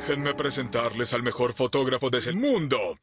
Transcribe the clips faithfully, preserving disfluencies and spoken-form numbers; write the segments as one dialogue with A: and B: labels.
A: Déjenme presentarles al mejor fotógrafo del mundo.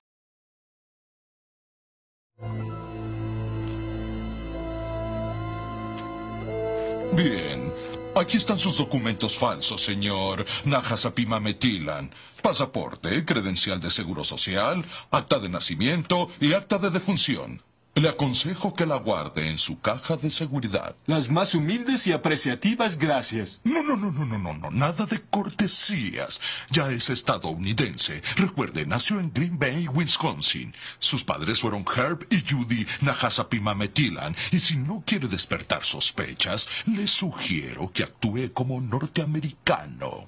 B: Bien. Aquí están sus documentos falsos, señor Najasapimametilan. Pasaporte, credencial de seguro social, acta de nacimiento y acta de defunción. Le aconsejo que la guarde en su caja de seguridad.
C: Las más humildes y apreciativas gracias.
B: No, no, no, no, no, no, no, nada de cortesías. Ya es estadounidense. Recuerde, nació en Green Bay, Wisconsin. Sus padres fueron Herb y Judy Najasapimametilan. Y si no quiere despertar sospechas, le sugiero que actúe como norteamericano.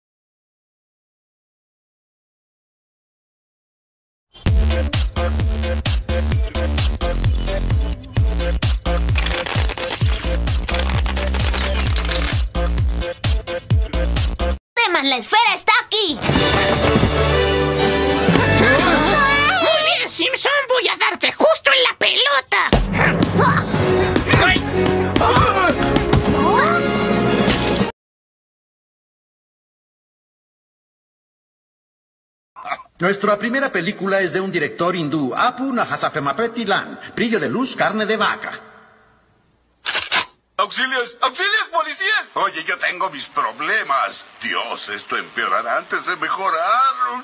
D: ¡Teman, la esfera está aquí!
E: Muy bien, Simpson, voy a darte justo en la pelota. ¡Ay!
F: Nuestra primera película es de un director hindú, Apu Najasapimametilan. Brillo de luz, carne de vaca.
G: ¡Auxilios! ¡Auxilios, policías!
H: Oye, yo tengo mis problemas. Dios, esto empeorará antes de mejorar.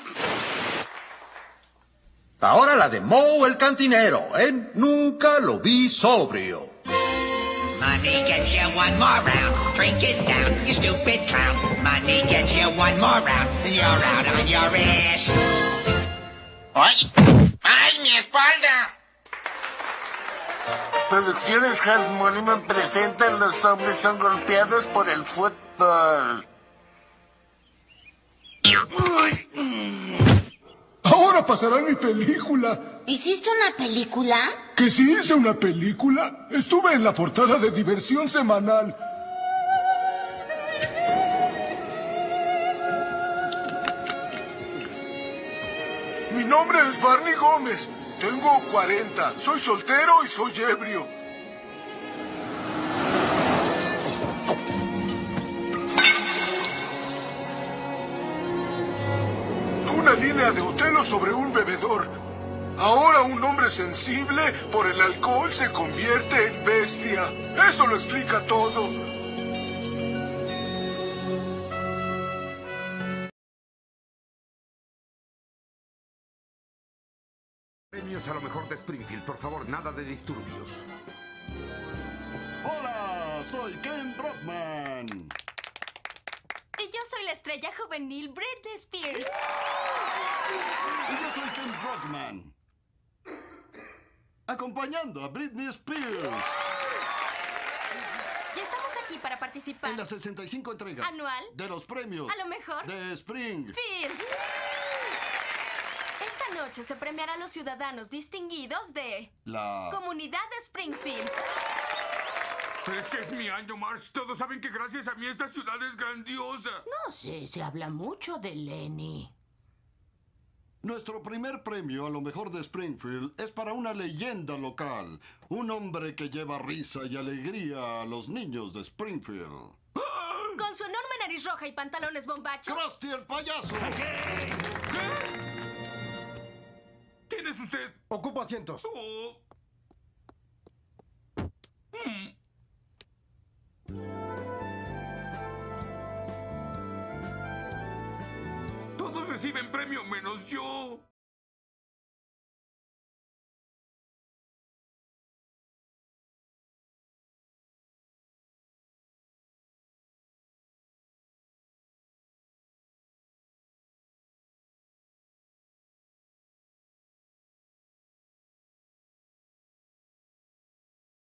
F: Ahora la de Moe el cantinero, ¿eh? Nunca lo vi sobrio.
I: Money gets you one more round. Drink it down, you stupid clown. Money gets you one more round. You're out on your ass.
E: ¡Ay! ¡Ay, mi espalda!
J: Producciones Half presentan Los hombres son golpeados por el fútbol.
K: Ahora pasará mi película.
D: ¿Hiciste una película?
K: ¿Que sí hice una película? Estuve en la portada de Diversión Semanal. Mi nombre es Barney Gómez. Tengo cuarenta. Soy soltero y soy ebrio. Una línea de Otelo sobre un bebedor. Ahora un hombre sensible por el alcohol se convierte en bestia. Eso lo explica todo.
L: Premios a lo mejor de Springfield, por favor, nada de disturbios.
M: Hola, soy Ken Brockman.
N: Y yo soy la estrella juvenil Britney Spears.
M: Y yo soy Ken Brockman, acompañando a Britney Spears.
N: Y estamos aquí para participar
M: en la sesenta y cinco entrega
N: anual
M: de los premios
N: a lo mejor
M: de Springfield.
N: Esta noche se premiará a los ciudadanos distinguidos de
M: la
N: Comunidad de Springfield.
L: Ese es mi año, Marge. Todos saben que gracias a mí esta ciudad es grandiosa.
O: No sé, se habla mucho de Lenny.
M: Nuestro primer premio a lo mejor de Springfield es para una leyenda local. Un hombre que lleva risa y alegría a los niños de Springfield.
N: Con su enorme nariz roja y pantalones bombachos.
M: ¡Krusty el payaso!
L: ¿Qué? ¿Quién es usted?
K: Ocupo asientos.
L: Oh. Mm. Todos reciben premio menos yo.